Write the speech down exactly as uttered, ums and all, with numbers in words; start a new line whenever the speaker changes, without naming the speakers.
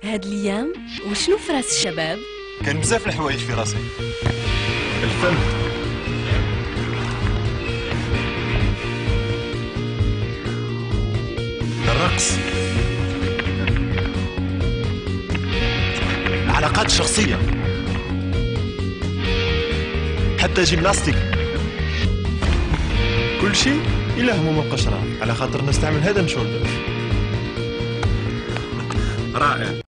هاد الايام وشنو في راس الشباب؟
كان بزاف الحوايج في راسي. الفن، الرقص، العلاقات الشخصية، حتى جيمناستيك. كل شيء إلا هموم القشرة على خاطر نستعمل هيد اند شولدرز. رائع.